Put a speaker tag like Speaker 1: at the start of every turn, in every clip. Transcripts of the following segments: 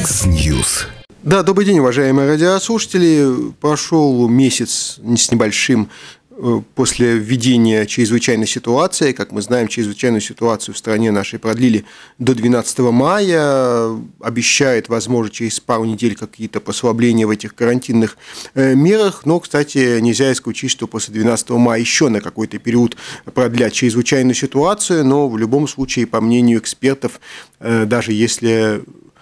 Speaker 1: Яндекс.Ньюс.
Speaker 2: Да, добрый день, уважаемые радиослушатели. Прошел месяц с небольшим после введения чрезвычайной ситуации. Как мы знаем, чрезвычайную ситуацию в стране нашей продлили до 12 мая. Обещает, возможно, через пару недель какие-то послабления в этих карантинных мерах. Но, кстати, нельзя исключить, что после 12 мая еще на какой-то период продлят чрезвычайную ситуацию. Но в любом случае, по мнению экспертов, даже если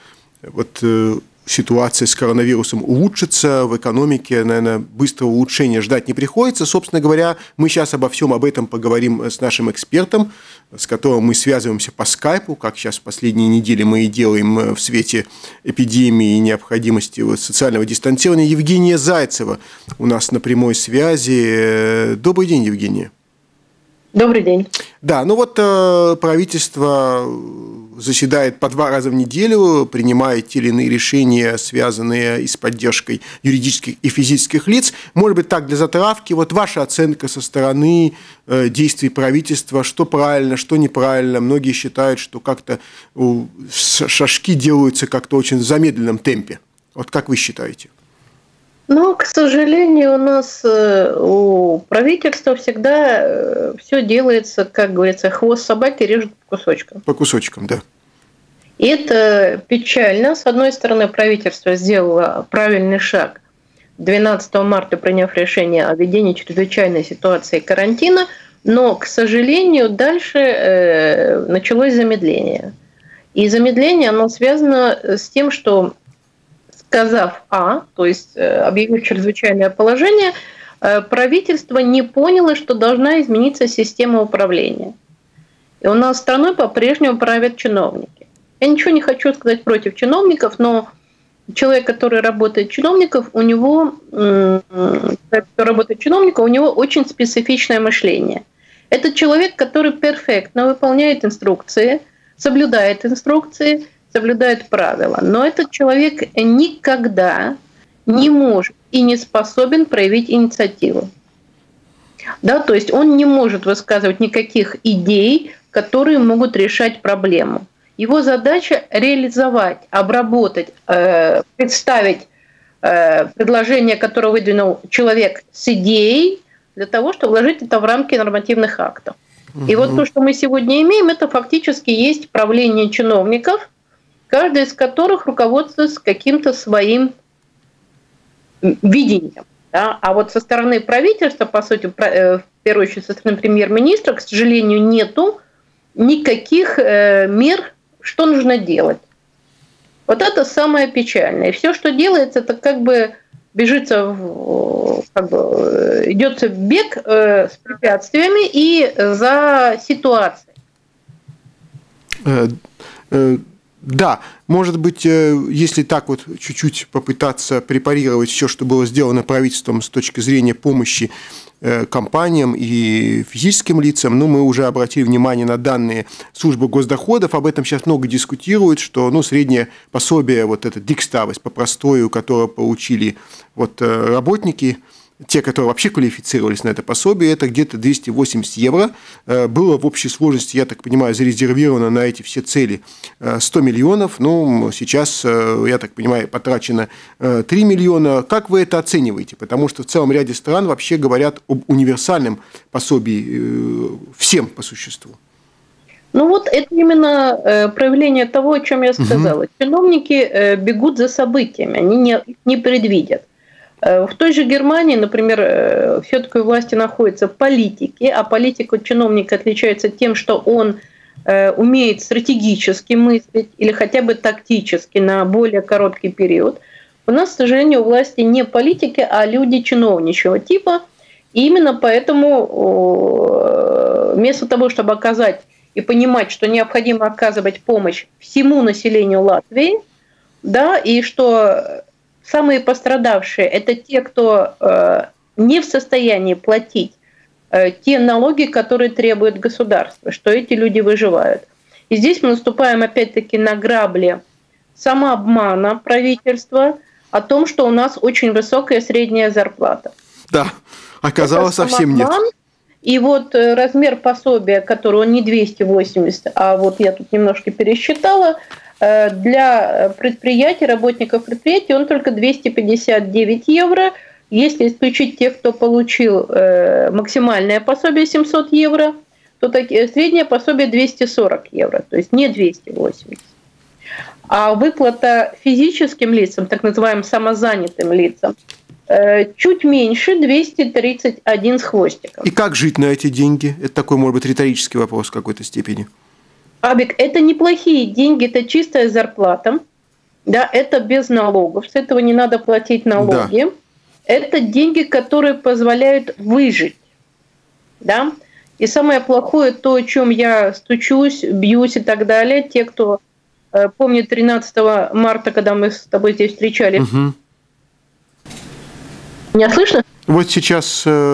Speaker 2: ситуация с коронавирусом улучшится, в экономике, наверное, быстрого улучшения ждать не приходится. Собственно говоря, мы сейчас обо всем об этом поговорим с нашим экспертом, с которым мы связываемся по скайпу, как сейчас в последние недели мы и делаем в свете эпидемии и необходимости социального дистанцирования. Евгения Зайцева у нас на прямой связи. Добрый день, Евгения.
Speaker 3: Добрый день.
Speaker 2: Да, правительство заседает по 2 раза в неделю, принимает те или иные решения, связанные с поддержкой юридических и физических лиц. Может быть, так, для затравки, ваша оценка со стороны действий правительства, что правильно, что неправильно. Многие считают, что как-то шажки делаются как-то очень в замедленном темпе. Как вы считаете?
Speaker 3: К сожалению, у нас у правительства всегда все делается, как говорится, хвост собаки режут по кусочкам.
Speaker 2: По кусочкам, да.
Speaker 3: И это печально. С одной стороны, правительство сделало правильный шаг, 12 марта приняв решение о введении чрезвычайной ситуации карантина, но, к сожалению, дальше началось замедление. И замедление, оно связано с тем, что, сказав «А», то есть объявив чрезвычайное положение, правительство не поняло, что должна измениться система управления. И у нас страной по-прежнему правят чиновники. Я ничего не хочу сказать против чиновников, но человек, который работает чиновником, у него очень специфичное мышление. Это человек, который перфектно выполняет инструкции, соблюдает правила. Но этот человек никогда не может и не способен проявить инициативу. Да, то есть он не может высказывать никаких идей, которые могут решать проблему. Его задача реализовать, обработать, представить предложение, которое выдвинул человек с идеей, для того, чтобы вложить это в рамки нормативных актов. И то, что мы сегодня имеем, это фактически есть правление чиновников, каждый из которых руководствуется каким-то своим видением. Да? А со стороны правительства, по сути, в первую очередь со стороны премьер-министра, к сожалению, нету никаких мер, что нужно делать. Это самое печальное. И все, что делается, это идется бег с препятствиями и за ситуацией.
Speaker 2: Да, может быть, если так чуть-чуть попытаться препарировать все, что было сделано правительством с точки зрения помощи компаниям и физическим лицам, мы уже обратили внимание на данные службы госдоходов, об этом сейчас много дискутируют, что среднее пособие, это дикставость по простою, которое получили работники, те, которые вообще квалифицировались на это пособие, это где-то 280 евро. Было в общей сложности, я так понимаю, зарезервировано на эти все цели 100 миллионов. Сейчас, я так понимаю, потрачено 3 миллиона. Как вы это оцениваете? Потому что в целом ряде стран вообще говорят об универсальном пособии всем по существу.
Speaker 3: Это именно проявление того, о чем я сказала. Чиновники бегут за событиями, они не предвидят. В той же Германии, например, все-таки у власти находятся политики, а политик от чиновника отличается тем, что он умеет стратегически мыслить или хотя бы тактически на более короткий период. У нас, к сожалению, у власти не политики, а люди чиновничьего типа. И именно поэтому вместо того, чтобы оказать и понимать, что необходимо оказывать помощь всему населению Латвии, да, и что самые пострадавшие – это те, кто не в состоянии платить те налоги, которые требует государство, что эти люди выживают. И здесь мы наступаем опять-таки на грабли самообмана правительства о том, что у нас очень высокая средняя зарплата.
Speaker 2: Да, оказалось, совсем нет.
Speaker 3: И размер пособия, который он не 280, а я тут немножко пересчитала, Для предприятий, работников предприятий он только 259 евро. Если исключить тех, кто получил максимальное пособие 700 евро, то среднее пособие 240 евро, то есть не 280. А выплата физическим лицам, так называемым самозанятым лицам, чуть меньше, 231 с хвостиком.
Speaker 2: И как жить на эти деньги? Это такой, может быть, риторический вопрос в какой-то степени.
Speaker 3: Абик, это неплохие деньги, это чистая зарплата, да, это без налогов, с этого не надо платить налоги. Да. Это деньги, которые позволяют выжить, да. И самое плохое, то, о чем я стучусь, бьюсь и так далее, те, кто помнит 13 марта, когда мы с тобой здесь встречались. Угу. Меня слышно?
Speaker 2: Вот сейчас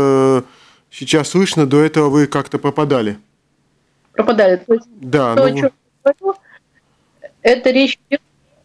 Speaker 2: слышно, до этого вы как-то пропадали.
Speaker 3: Пропадали. То есть,
Speaker 2: да,
Speaker 3: то, о чем я говорю, это речь идет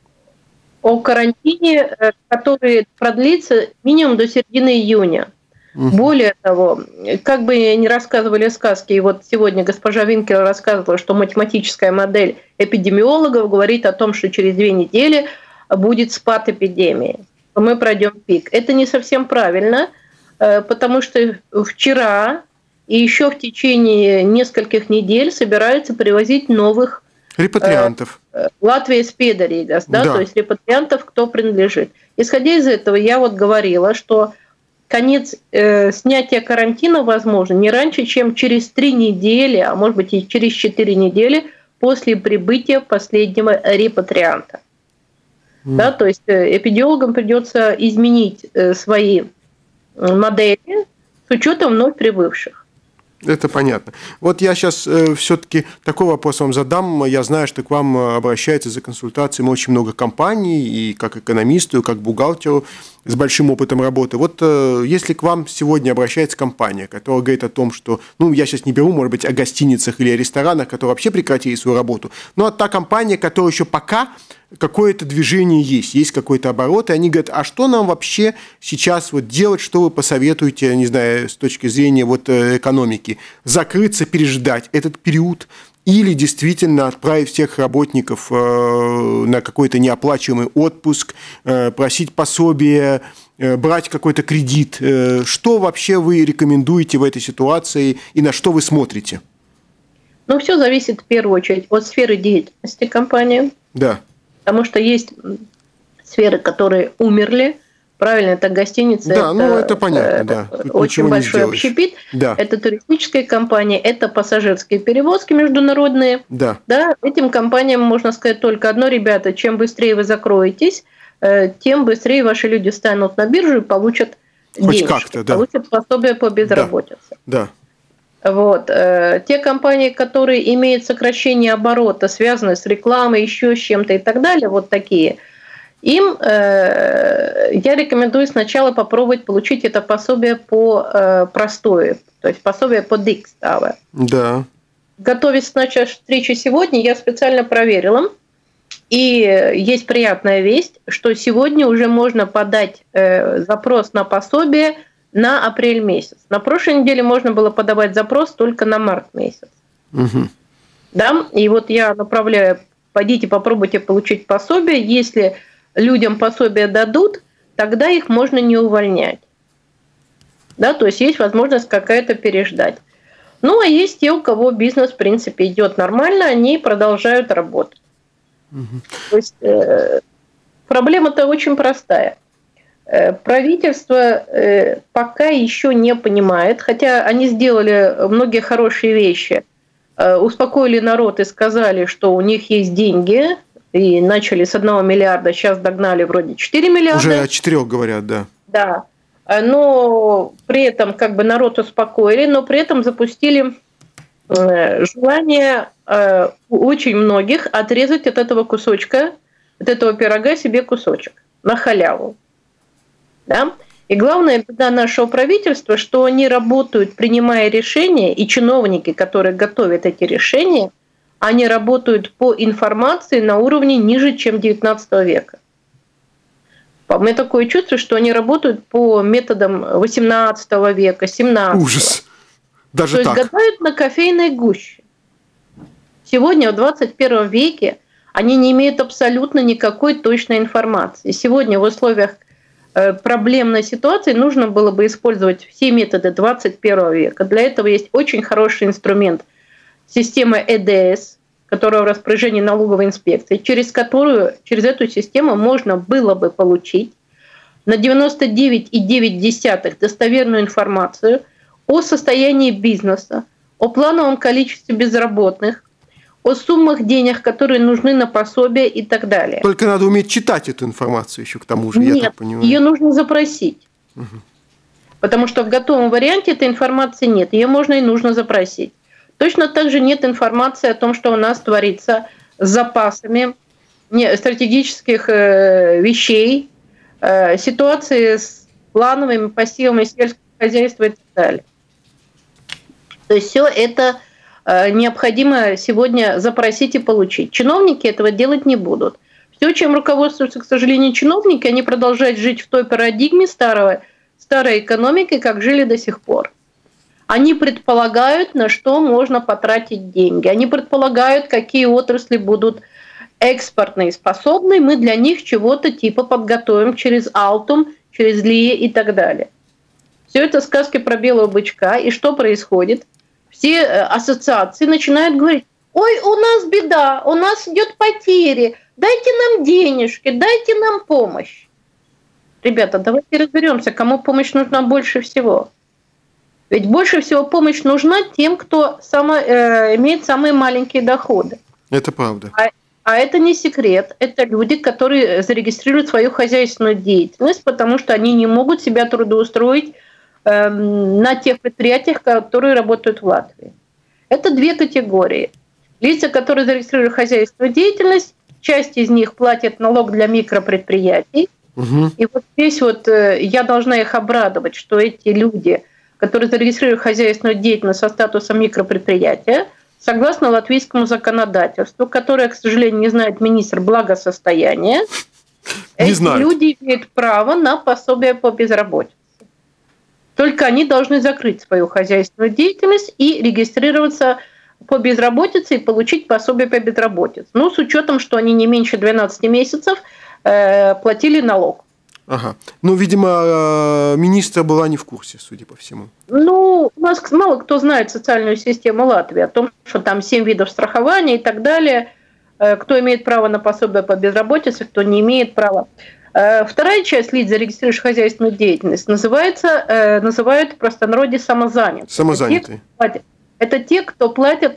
Speaker 3: о карантине, который продлится минимум до середины июня. Более того, как бы ни рассказывали сказки, и вот сегодня госпожа Винкел рассказывала, что математическая модель эпидемиологов говорит о том, что через 2 недели будет спад эпидемии, что мы пройдем пик. Это не совсем правильно, потому что вчера и еще в течение нескольких недель собираются привозить новых
Speaker 2: репатриантов.
Speaker 3: Латвия Спедаригас, да, то есть репатриантов, кто принадлежит. Исходя из этого, я вот говорила, что конец снятия карантина возможен не раньше, чем через 3 недели, а может быть и через 4 недели после прибытия последнего репатрианта. Да, то есть эпидемиологам придется изменить свои модели с учетом вновь прибывших.
Speaker 2: Это понятно. Вот я сейчас все-таки такой вопрос вам задам. Я знаю, что к вам обращаются за консультациями очень много компаний, и как экономисту, и как бухгалтеру с большим опытом работы. Вот если к вам сегодня обращается компания, которая говорит о том, что, я сейчас не беру, может быть, о гостиницах или о ресторанах, которые вообще прекратили свою работу, но та компания, которая еще пока какое-то движение есть какой-то оборот, и они говорят, а что нам вообще сейчас вот делать, что вы посоветуете, не знаю, с точки зрения вот экономики, закрыться, переждать этот период, или действительно отправить всех работников на какой-то неоплачиваемый отпуск, просить пособие, брать какой-то кредит. Что вообще вы рекомендуете в этой ситуации и на что вы смотрите?
Speaker 3: Все зависит в первую очередь от сферы деятельности компании.
Speaker 2: Да.
Speaker 3: Потому что есть сферы, которые умерли. Правильно, это гостиница,
Speaker 2: да, это понятно, да.
Speaker 3: Очень большой общепит. Да. Это туристическая компания, это пассажирские перевозки международные.
Speaker 2: Да.
Speaker 3: Да, этим компаниям можно сказать только одно, ребята, чем быстрее вы закроетесь, тем быстрее ваши люди станут на биржу и получат денежки, получат пособие по безработице.
Speaker 2: Да.
Speaker 3: Вот. Те компании, которые имеют сокращение оборота, связанные с рекламой, еще с чем-то и так далее, вот такие, им я рекомендую сначала попробовать получить это пособие по простое, то есть пособие по Дикставе.
Speaker 2: Да.
Speaker 3: Готовясь к нашей встрече сегодня, я специально проверила, и есть приятная весть, что сегодня уже можно подать запрос на пособие на апрель месяц. На прошлой неделе можно было подавать запрос только на март месяц.
Speaker 2: Угу.
Speaker 3: Да? И вот я направляю, пойдите попробуйте получить пособие. Если людям пособие дадут, тогда их можно не увольнять. Да? То есть есть возможность какая-то переждать. А есть те, у кого бизнес, в принципе, идет нормально, они продолжают работать.
Speaker 2: Угу.
Speaker 3: То есть проблема-то очень простая. Правительство пока еще не понимает, хотя они сделали многие хорошие вещи, успокоили народ и сказали, что у них есть деньги, и начали с 1 миллиарда, сейчас догнали вроде 4 миллиарда.
Speaker 2: Уже о 4 говорят, да.
Speaker 3: Да, но при этом народ успокоили, но при этом запустили желание у очень многих отрезать от этого кусочка, от этого пирога себе кусочек на халяву. Да? И главная беда нашего правительства, что они работают, принимая решения, и чиновники, которые готовят эти решения, они работают по информации на уровне ниже, чем 19 века. У меня такое чувство, что они работают по методам 18 века, 17.
Speaker 2: Ужас. Даже
Speaker 3: то
Speaker 2: так.
Speaker 3: есть гадают на кофейной гуще. Сегодня, в 21 веке, Они не имеют абсолютно никакой точной информации. Сегодня в условиях проблемной ситуации нужно было бы использовать все методы 21 века. Для этого есть очень хороший инструмент – система ЭДС, которая в распоряжении налоговой инспекции, через эту систему можно было бы получить на 99,9 достоверную информацию о состоянии бизнеса, о плановом количестве безработных, о суммах денег, которые нужны на пособие и так далее.
Speaker 2: Только надо уметь читать эту информацию еще к тому же,
Speaker 3: Нет,
Speaker 2: я так понимаю.
Speaker 3: Ее нужно запросить. Угу. Потому что в готовом варианте этой информации нет. Ее можно и нужно запросить. Точно так же нет информации о том, что у нас творится с запасами стратегических вещей, ситуации с плановыми пассивами сельского хозяйства и так далее. То есть все это необходимо сегодня запросить и получить. Чиновники этого делать не будут. Все, чем руководствуются, к сожалению, чиновники, они продолжают жить в той парадигме старой экономики, как жили до сих пор. Они предполагают, на что можно потратить деньги. Они предполагают, какие отрасли будут экспортные способны. Мы для них чего-то типа подготовим через Алтум, через ЛИЕ и так далее. Все это сказки про белого бычка. И что происходит? Все ассоциации начинают говорить: ой, у нас беда, у нас идет потери, дайте нам денежки, дайте нам помощь. Ребята, давайте разберемся, кому помощь нужна больше всего. Ведь больше всего помощь нужна тем, кто имеет самые маленькие доходы.
Speaker 2: Это правда.
Speaker 3: А это не секрет. Это люди, которые зарегистрируют свою хозяйственную деятельность, потому что они не могут себя трудоустроить на тех предприятиях, которые работают в Латвии. Это две категории. Лица, которые зарегистрировали хозяйственную деятельность, часть из них платит налог для микропредприятий. Угу. И вот здесь я должна их обрадовать, что эти люди, которые зарегистрировали хозяйственную деятельность со статусом микропредприятия, согласно латвийскому законодательству, которое, к сожалению, не знает министр благосостояния, эти люди имеют право на пособие по безработице. Только они должны закрыть свою хозяйственную деятельность и регистрироваться по безработице и получить пособие по безработице. Ну, с учетом, что они не меньше 12 месяцев платили налог.
Speaker 2: Ага. Ну, видимо, министр была не в курсе, судя по всему.
Speaker 3: Ну, у нас мало кто знает социальную систему Латвии, о том, что там 7 видов страхования и так далее, кто имеет право на пособие по безработице, кто не имеет права. Вторая часть лиц, зарегистрировавших хозяйственную деятельность, называют в простонародье самозанятые.
Speaker 2: Самозанятые.
Speaker 3: Это те, кто платят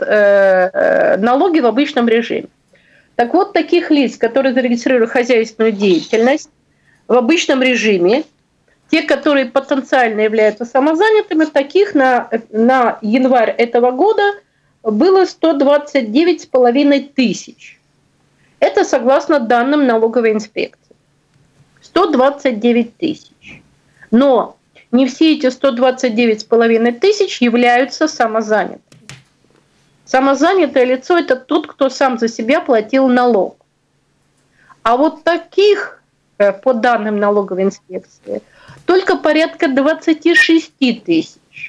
Speaker 3: налоги в обычном режиме. Так вот, таких лиц, которые зарегистрировали хозяйственную деятельность в обычном режиме, те, которые потенциально являются самозанятыми, таких на январь этого года было 129,5 тысяч. Это согласно данным налоговой инспекции. 129 тысяч. Но не все эти 129,5 тысяч являются самозанятыми. Самозанятое лицо – это тот, кто сам за себя платил налог. А вот таких, по данным налоговой инспекции, только порядка 26 тысяч.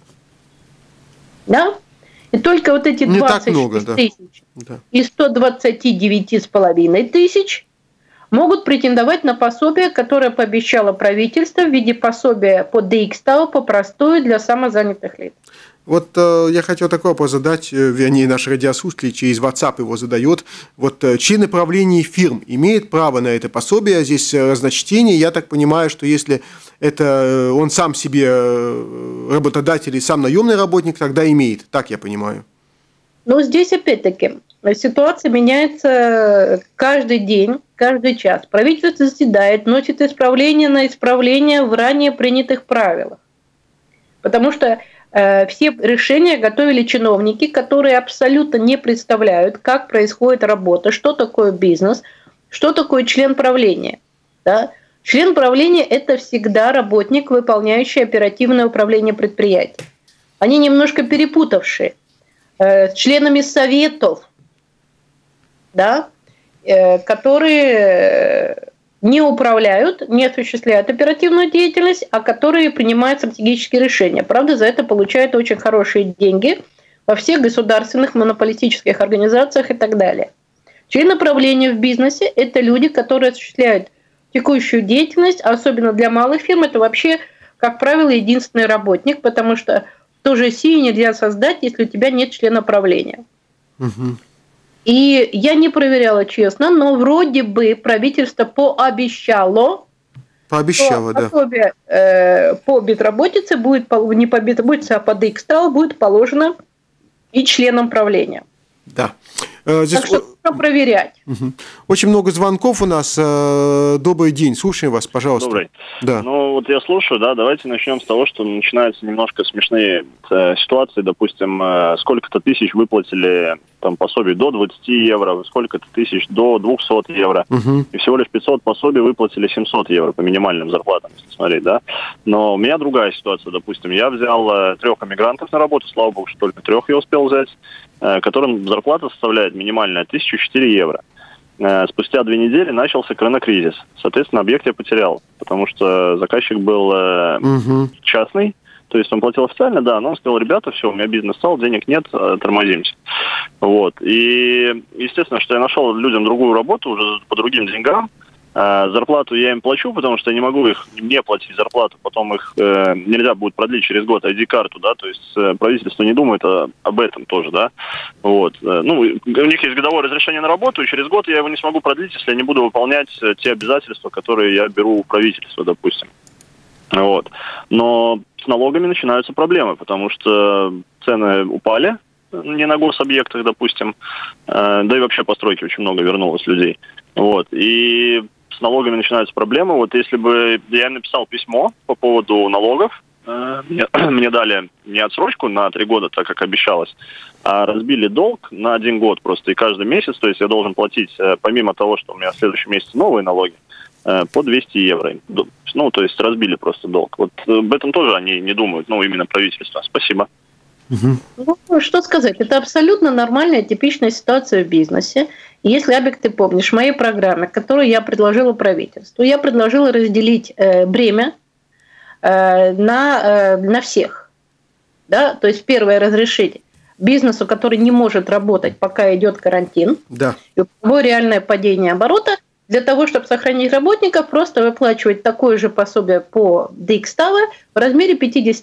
Speaker 3: Да? И только вот эти 26 тысяч и 129,5 тысяч могут претендовать на пособие, которое пообещало правительство в виде пособия по Дейкстау, по простою для самозанятых лиц.
Speaker 2: Вот я хотел такой вопрос задать, вернее, наш радиослушатель через WhatsApp его задает. Вот члены правления фирм имеют право на это пособие? Здесь разночтение. Я так понимаю, что если это он сам себе работодатель и сам наемный работник, тогда имеет. Так я понимаю.
Speaker 3: Ну, здесь опять-таки ситуация меняется каждый день, каждый час. Правительство заседает, вносит исправления на исправления в ранее принятых правилах. Потому что все решения готовили чиновники, которые абсолютно не представляют, как происходит работа, что такое бизнес, что такое член правления. Да? Член правления – это всегда работник, выполняющий оперативное управление предприятием. Они немножко перепутавшие. С членами советов, да, которые не управляют, не осуществляют оперативную деятельность, а которые принимают стратегические решения. Правда, за это получают очень хорошие деньги во всех государственных монополистических организациях и так далее. Члены правления в бизнесе – это люди, которые осуществляют текущую деятельность, особенно для малых фирм. Это вообще, как правило, единственный работник, потому что тоже SEO нельзя создать, если у тебя нет члена правления. Угу. И я не проверяла, честно, но вроде бы правительство пообещало, что пособие по безработице будет, не по безработице, а по DXTAL будет положено и членам правления.
Speaker 2: Да.
Speaker 3: Здесь... Так что нужно проверять.
Speaker 2: Угу. Очень много звонков у нас. Добрый день. Слушаем вас, пожалуйста.
Speaker 1: Добрый.
Speaker 2: Да.
Speaker 1: Ну, вот я слушаю, да, давайте начнем с того, что начинаются немножко смешные ситуации. Допустим, сколько-то тысяч выплатили там пособий до 20 евро, сколько-то тысяч до 200 евро. Угу. И всего лишь 500 пособий выплатили 700 евро по минимальным зарплатам, если смотреть, да. Но у меня другая ситуация. Допустим, я взял 3 эмигрантов на работу, слава богу, что только 3 я успел взять, которым зарплата составляет минимальная 1004 евро. Спустя 2 недели начался коронакризис. Соответственно, объект я потерял, потому что заказчик был частный, то есть он платил официально, да, но он сказал: ребята, все, у меня бизнес стал, денег нет, тормозимся. Вот. И, естественно, что я нашел людям другую работу уже по другим деньгам. Зарплату я им плачу, потому что я не могу их не платить зарплату, потом их нельзя будет продлить через год ID-карту, да, то есть правительство не думает об этом тоже, да, вот. Ну, у них есть годовое разрешение на работу, и через год я его не смогу продлить, если я не буду выполнять те обязательства, которые я беру у правительства, допустим. Вот. Но с налогами начинаются проблемы, потому что цены упали, не на гособъектах, допустим, да и вообще по стройке очень много вернулось людей. Вот. И с налогами начинаются проблемы. Вот если бы я написал письмо по поводу налогов, мне дали не отсрочку на 3 года, так как обещалось, а разбили долг на 1 год просто. И каждый месяц, то есть я должен платить, помимо того, что у меня в следующем месяце новые налоги, по 200 евро. Ну, то есть разбили просто долг. Вот об этом тоже они не думают, ну, именно правительство. Спасибо.
Speaker 3: Ну, что сказать, это абсолютно нормальная, типичная ситуация в бизнесе. Если, Абик, ты помнишь, в моей программе, которую я предложила правительству, я предложила разделить бремя на всех. Да? То есть первое — разрешить бизнесу, который не может работать, пока идет карантин,
Speaker 2: да,
Speaker 3: и у него реальное падение оборота, для того, чтобы сохранить работников, просто выплачивать такое же пособие по DXTAL в размере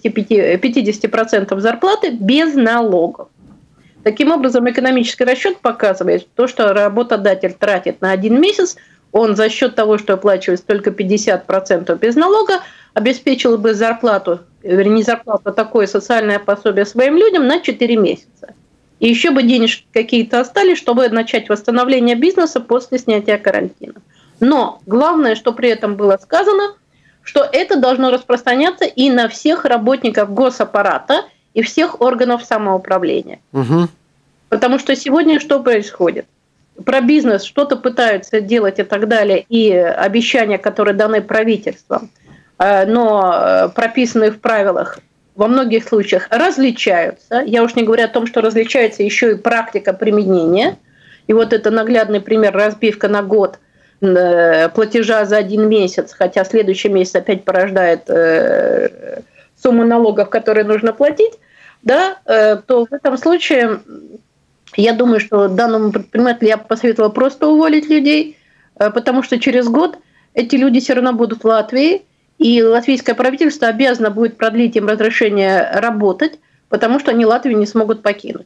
Speaker 3: 50% зарплаты без налогов. Таким образом, экономический расчет показывает, то, что работодатель тратит на 1 месяц, он за счет того, что оплачивает только 50% без налога, обеспечил бы зарплату, вернее, не зарплату, а такое социальное пособие своим людям на 4 месяца. И еще бы денежки какие-то остались, чтобы начать восстановление бизнеса после снятия карантина. Но главное, что при этом было сказано, что это должно распространяться и на всех работников госаппарата и всех органов самоуправления. Угу. Потому что сегодня что происходит? Про бизнес что-то пытаются делать и так далее, и обещания, которые даны правительством, но прописанные в правилах, во многих случаях различаются. Я уж не говорю о том, что различается еще и практика применения. И вот это наглядный пример: разбивка на год платежа за 1 месяц, хотя следующий месяц опять порождает сумму налогов, которые нужно платить, да, то в этом случае я думаю, что данному предпринимателю я посоветовала просто уволить людей, потому что через год эти люди все равно будут в Латвии, и латвийское правительство обязано будет продлить им разрешение работать, потому что они Латвию не смогут покинуть.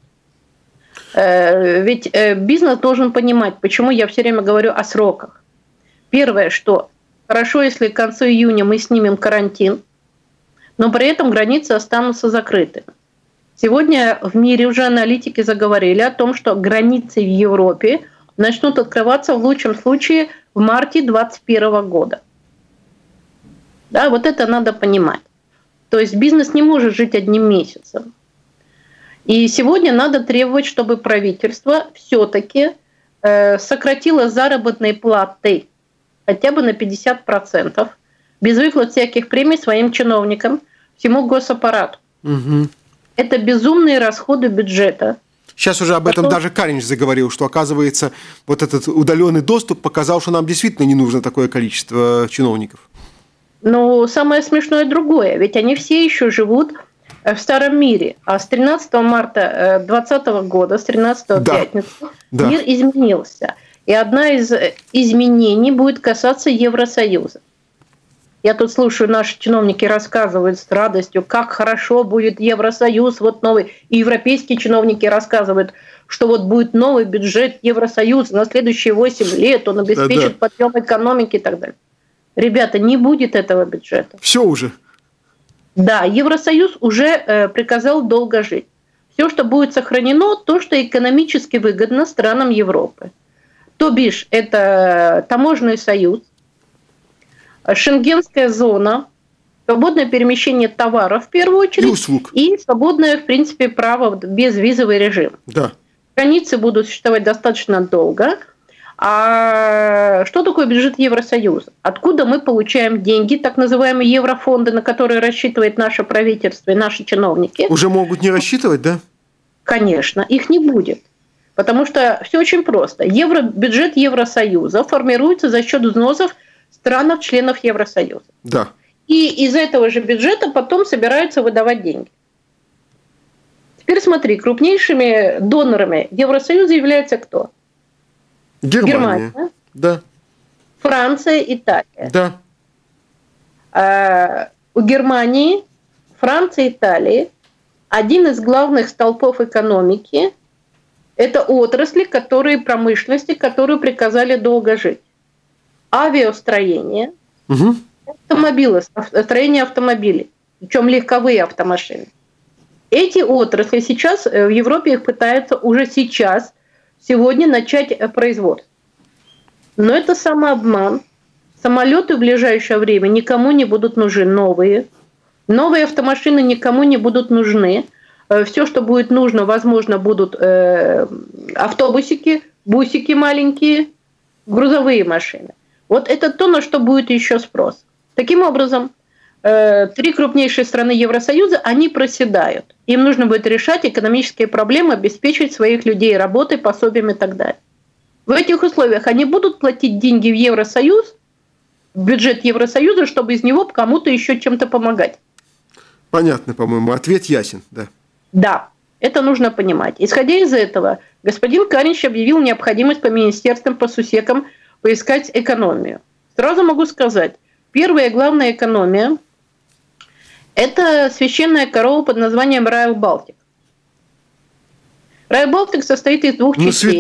Speaker 3: Ведь бизнес должен понимать, почему я все время говорю о сроках. Первое, что хорошо, если к концу июня мы снимем карантин, но при этом границы останутся закрытыми. Сегодня в мире уже аналитики заговорили о том, что границы в Европе начнут открываться в лучшем случае в марте 2021 года. Да, вот это надо понимать. То есть бизнес не может жить 1 месяцем. И сегодня надо требовать, чтобы правительство все-таки сократило заработные платы хотя бы на 50%, без выплат всяких премий своим чиновникам, всему госаппарату. Угу. Это безумные расходы бюджета.
Speaker 2: Сейчас уже об этом даже Каринч заговорил, что, оказывается, вот этот удаленный доступ показал, что нам действительно не нужно такое количество чиновников.
Speaker 3: Но самое смешное другое, ведь они все еще живут в старом мире. А с 13 марта 2020 года, с 13 пятницы, мир изменился. И одна из изменений будет касаться Евросоюза. Я тут слушаю, наши чиновники рассказывают с радостью, как хорошо будет Евросоюз, вот новый. И европейские чиновники рассказывают, что вот будет новый бюджет Евросоюза на следующие 8 лет, он обеспечит подъем экономики и так далее. Ребята, не будет этого бюджета.
Speaker 2: Все уже.
Speaker 3: Да, Евросоюз уже приказал долго жить. Все, что будет сохранено, то, что экономически выгодно странам Европы. То бишь, это таможенный союз, Шенгенская зона, свободное перемещение товаров в первую очередь,
Speaker 2: и услуг.
Speaker 3: И свободное, в принципе, право безвизовый режим.
Speaker 2: Да.
Speaker 3: Границы будут существовать достаточно долго. А что такое бюджет Евросоюза? Откуда мы получаем деньги, так называемые еврофонды, на которые рассчитывает наше правительство и наши чиновники?
Speaker 2: Уже могут не рассчитывать, да?
Speaker 3: Конечно, их не будет. Потому что все очень просто. Бюджет Евросоюза формируется за счет взносов странов-членов Евросоюза.
Speaker 2: Да.
Speaker 3: И из этого же бюджета потом собираются выдавать деньги. Теперь смотри, крупнейшими донорами Евросоюза являются кто?
Speaker 2: Германия. Да.
Speaker 3: Франция, Италия.
Speaker 2: Да.
Speaker 3: У Германии, Франции, Италии один из главных столпов экономики – это отрасли, промышленности, которые приказали долго жить. Авиастроение, строение автомобилей, причем легковые автомашины. Эти отрасли сейчас в Европе их пытаются уже сегодня начать производство. Но это самообман. Самолеты в ближайшее время никому не будут нужны новые. Новые автомашины никому не будут нужны. Все, что будет нужно, возможно, будут автобусики, бусики маленькие, грузовые машины. Вот это то, на что будет еще спрос. Таким образом, 3 крупнейшие страны Евросоюза, они проседают. Им нужно будет решать экономические проблемы, обеспечивать своих людей работой, пособиями и так далее. В этих условиях они будут платить деньги в Евросоюз, в бюджет Евросоюза, чтобы из него кому-то еще чем-то помогать.
Speaker 2: Понятно, по-моему. Ответ ясен, да.
Speaker 3: Да, это нужно понимать. Исходя из этого, господин Каринч объявил необходимость по министерствам, по сусекам поискать экономию. Сразу могу сказать, первая главная экономия – это священная корова под названием Rail Baltic. Rail Baltic состоит из 2 частей.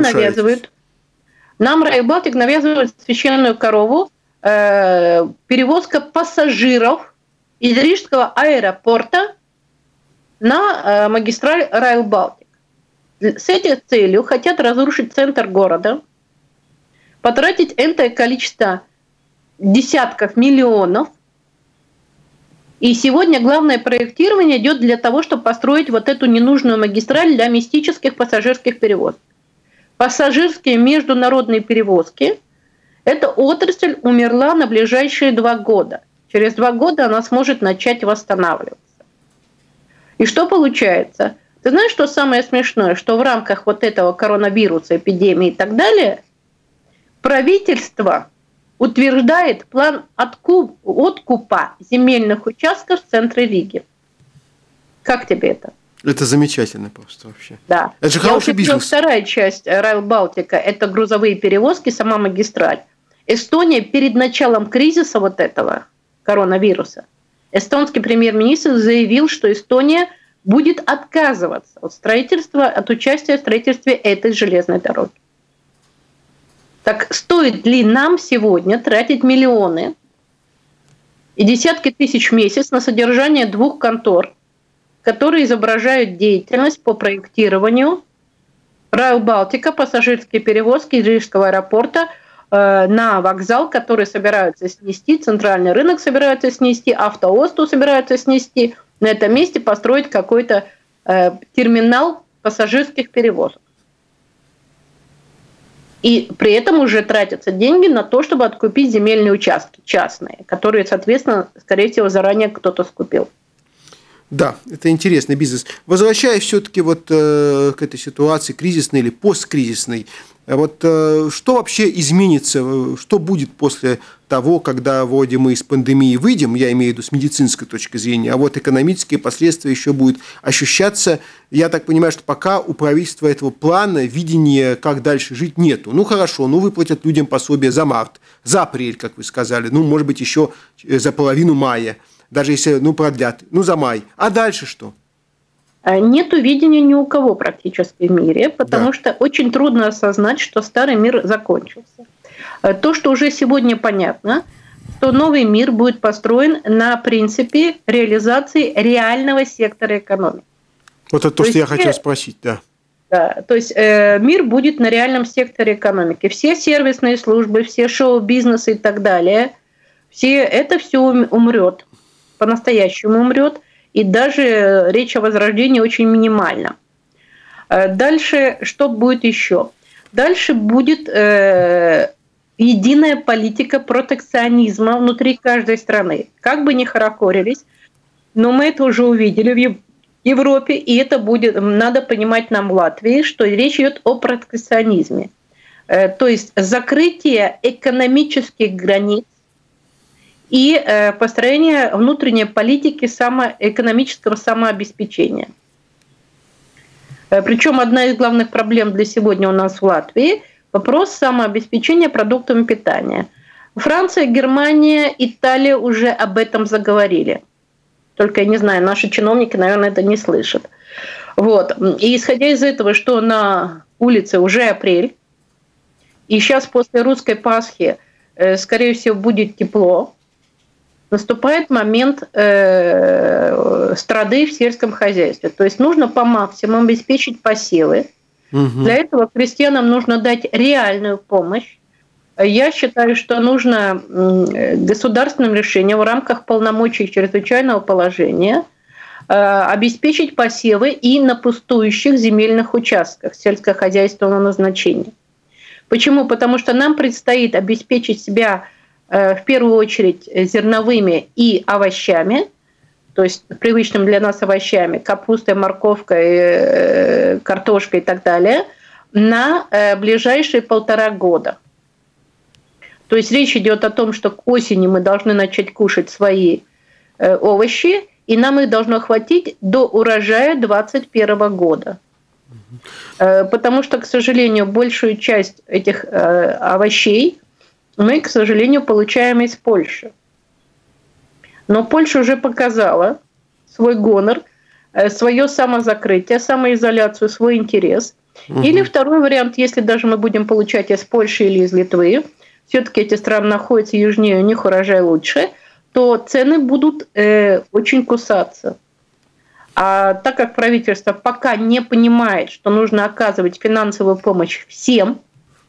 Speaker 3: Нам Rail Baltic навязывает священную корову, перевозка пассажиров из Рижского аэропорта на магистраль Rail Baltic. С этой целью хотят разрушить центр города, потратить энное количество десятков миллионов. И сегодня главное проектирование идет для того, чтобы построить вот эту ненужную магистраль для мистических пассажирских перевозок. Пассажирские международные перевозки – эта отрасль умерла на ближайшие 2 года. Через 2 года она сможет начать восстанавливаться. И что получается? Ты знаешь, что самое смешное? Что в рамках вот этого коронавируса, эпидемии и так далее, правительство утверждает план откупа земельных участков в центре Риги. Как тебе это?
Speaker 2: Это замечательно просто вообще.
Speaker 3: Да.
Speaker 2: Это же хороший бизнес.
Speaker 3: Вторая часть Rail Baltica – это грузовые перевозки, сама магистраль. Эстония перед началом кризиса вот этого коронавируса, эстонский премьер-министр заявил, что Эстония будет отказываться от строительства, от участия в строительстве этой железной дороги. Так стоит ли нам сегодня тратить миллионы и десятки тысяч в месяц на содержание 2 контор, которые изображают деятельность по проектированию Rail Baltica, пассажирские перевозки из Рижского аэропорта на вокзал, который собираются снести, центральный рынок собираются снести, автоосту собираются снести, на этом месте построить какой-то терминал пассажирских перевозок. И при этом уже тратятся деньги на то, чтобы откупить земельные участки частные, которые, соответственно, скорее всего, заранее кто-то скупил.
Speaker 2: Да, это интересный бизнес. Возвращаясь все-таки вот к этой ситуации, кризисной или посткризисной, вот что вообще изменится, что будет после того, когда вроде мы из пандемии выйдем, я имею в виду с медицинской точки зрения, а вот экономические последствия еще будут ощущаться. Я так понимаю, что пока у правительства этого плана, видения, как дальше жить, нету. Ну хорошо, выплатят людям пособие за март, за апрель, как вы сказали, может быть, еще за половину мая, даже если, продлят, за май. А дальше что?
Speaker 3: Нету видения ни у кого практически в мире, потому что очень трудно осознать, что старый мир закончился. То, что уже сегодня понятно, что новый мир будет построен на принципе реализации реального сектора экономики.
Speaker 2: Вот это то, что я хотел спросить, да.
Speaker 3: Да, то есть мир будет на реальном секторе экономики. Все сервисные службы, все шоу-бизнесы и так далее, это все умрет, по-настоящему умрет. И даже речь о возрождении очень минимальна. Дальше что будет еще? Дальше будет единая политика протекционизма внутри каждой страны. Как бы ни хорохорились, но мы это уже увидели в Европе, и это будет, надо понимать нам в Латвии, что речь идет о протекционизме. То есть закрытие экономических границ и построение внутренней политики экономического самообеспечения. Причем одна из главных проблем для сегодня у нас в Латвии – вопрос самообеспечения продуктами питания. Франция, Германия, Италия уже об этом заговорили. Только, я не знаю, наши чиновники, наверное, это не слышат. Вот. И исходя из этого, что на улице уже апрель, и сейчас после русской Пасхи, скорее всего, будет тепло, наступает момент страды в сельском хозяйстве. То есть нужно по максимуму обеспечить посевы. Угу. Для этого крестьянам нужно дать реальную помощь. Я считаю, что нужно государственным решением в рамках полномочий чрезвычайного положения обеспечить посевы и на пустующих земельных участках сельскохозяйственного назначения. Почему? Потому что нам предстоит обеспечить себя в первую очередь зерновыми и овощами, то есть привычным для нас овощами, капустой, морковкой, картошкой и так далее, на ближайшие 1,5 года. То есть речь идет о том, что к осени мы должны начать кушать свои овощи, и нам их должно хватить до урожая 2021 года. Потому что, к сожалению, большую часть этих овощей мы, к сожалению, получаем из Польши. Но Польша уже показала свой гонор, свое самозакрытие, самоизоляцию, свой интерес. Угу. Или второй вариант, если даже мы будем получать из Польши или из Литвы, все-таки эти страны находятся южнее, у них урожай лучше, то цены будут очень кусаться. А так как правительство пока не понимает, что нужно оказывать финансовую помощь всем,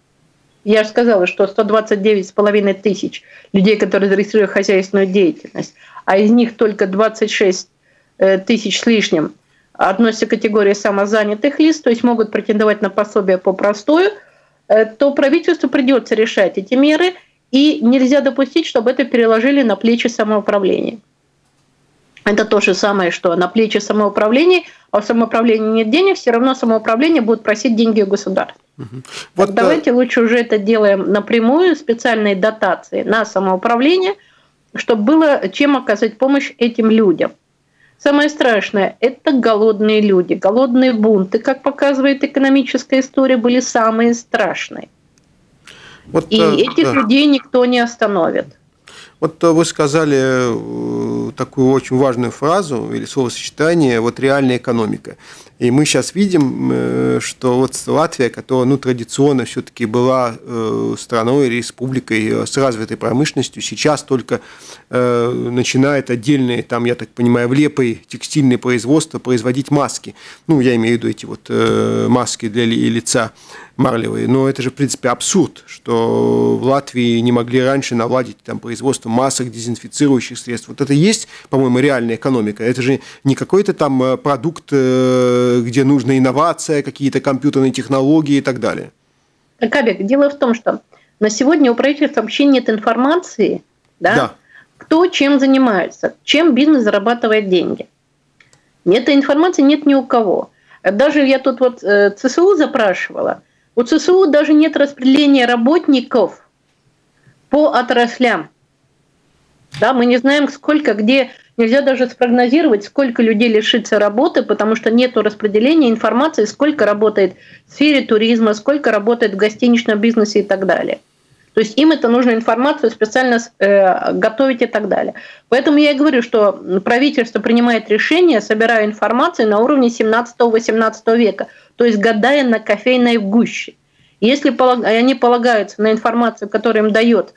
Speaker 3: я же сказала, что 129,5 тысяч людей, которые зарегистрировали хозяйственную деятельность, а из них только 26 тысяч с лишним относятся к категории самозанятых лиц, то есть могут претендовать на пособие по простою, то правительству придется решать эти меры, и нельзя допустить, чтобы это переложили на плечи самоуправления. Это то же самое, что на плечи самоуправления, а у самоуправления нет денег, все равно самоуправление будет просить деньги у государства. Вот давайте лучше уже это делаем напрямую, специальные дотации на самоуправление, чтобы было чем оказать помощь этим людям. Самое страшное – это голодные люди, голодные бунты, как показывает экономическая история, были самые страшные. Вот, и этих людей никто не остановит.
Speaker 2: Вот вы сказали такую очень важную фразу или словосочетание «реальная экономика». И мы сейчас видим, что Латвия, которая традиционно все-таки была страной, республикой с развитой промышленностью, сейчас только начинает отдельные, я так понимаю, в Лепой текстильное производство производить маски. Я имею в виду эти маски для лица марлевые. Но это же, в принципе, абсурд, что в Латвии не могли раньше наладить производство масок, дезинфицирующих средств. Вот это и есть, по-моему, реальная экономика. Это же не какой-то продукт, где нужна инновация, какие-то компьютерные технологии и так далее.
Speaker 3: Кабек, дело в том, что на сегодня у правительства вообще нет информации, да. Кто чем занимается, чем бизнес зарабатывает деньги. Этой информации нет ни у кого. Даже я тут вот ЦСУ запрашивала. У ЦСУ даже нет распределения работников по отраслям. Да, мы не знаем, сколько, где. Нельзя даже спрогнозировать, сколько людей лишится работы, потому что нет распределения информации, сколько работает в сфере туризма, сколько работает в гостиничном бизнесе и так далее. То есть им это нужно информацию специально готовить и так далее. Поэтому я и говорю, что правительство принимает решения, собирая информацию на уровне 17-18 века, то есть гадая на кофейной гуще. Если они полагаются на информацию, которую им дает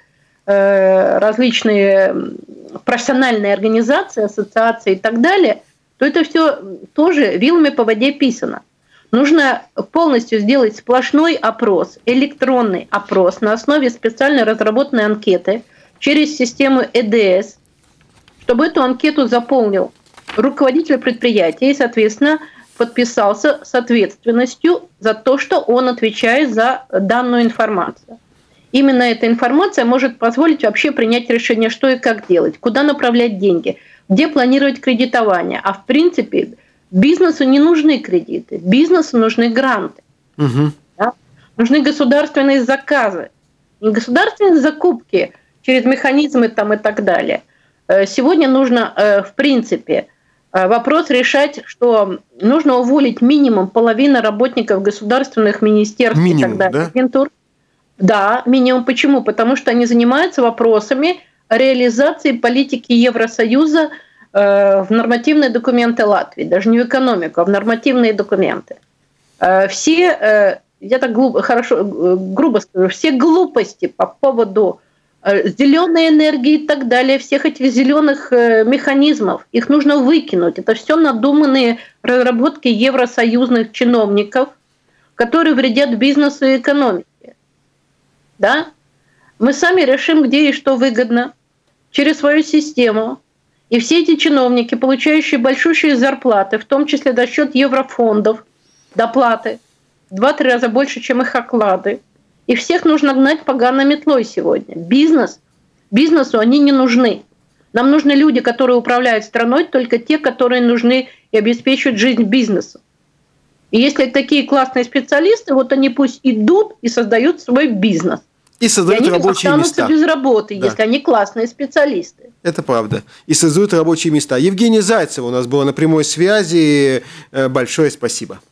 Speaker 3: различные профессиональные организации, ассоциации и так далее, то это все тоже вилами по воде писано. Нужно полностью сделать сплошной опрос, электронный опрос на основе специально разработанной анкеты через систему ЭДС, чтобы эту анкету заполнил руководитель предприятия и, соответственно, подписался с ответственностью за то, что он отвечает за данную информацию. Именно эта информация может позволить вообще принять решение, что и как делать, куда направлять деньги, где планировать кредитование. А в принципе бизнесу не нужны кредиты, бизнесу нужны гранты. Угу. Да? Нужны государственные заказы, не государственные закупки через механизмы там и так далее. Сегодня нужно, в принципе, вопрос решать, что нужно уволить минимум половину работников государственных министерств и так далее, агентур. Да, минимум. Почему? Потому что они занимаются вопросами реализации политики Евросоюза в нормативные документы Латвии, даже не в экономику, а в нормативные документы. Все, я так грубо скажу, все глупости по поводу зеленой энергии и так далее, всех этих зеленых механизмов, их нужно выкинуть. Это все надуманные разработки евросоюзных чиновников, которые вредят бизнесу и экономике. Да? Мы сами решим, где и что выгодно, через свою систему. И все эти чиновники, получающие большущие зарплаты, в том числе за счет еврофондов, доплаты, в 2-3 раза больше, чем их оклады, и всех нужно гнать поганой метлой сегодня. Бизнесу они не нужны. Нам нужны люди, которые управляют страной, только те, которые нужны и обеспечивают жизнь бизнесу. И если такие классные специалисты, вот они пусть идут и создают свой бизнес.
Speaker 2: И создают рабочие места.
Speaker 3: Без работы, да. Если они классные специалисты.
Speaker 2: Это правда. И создают рабочие места. Евгения Зайцева у нас была на прямой связи. Большое спасибо.